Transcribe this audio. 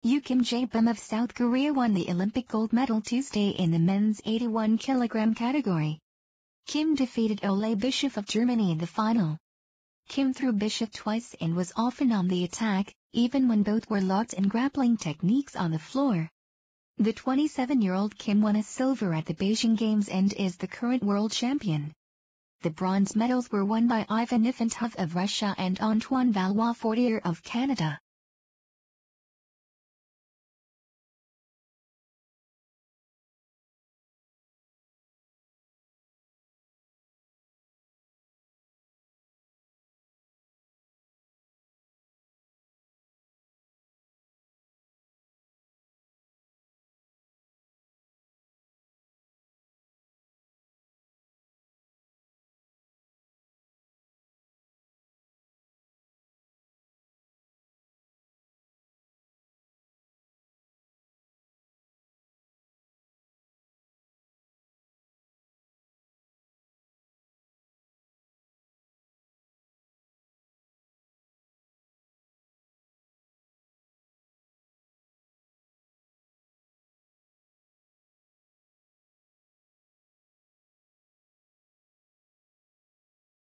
Kim Jae-Bum of South Korea won the Olympic gold medal Tuesday in the men's 81 kg category. Kim defeated Ole Bischoff of Germany in the final. Kim threw Bischoff twice and was often on the attack, even when both were locked in grappling techniques on the floor. The 27-year-old Kim won a silver at the Beijing Games and is the current world champion. The bronze medals were won by Ivan Ifantov of Russia and Antoine Valois-Fortier of Canada.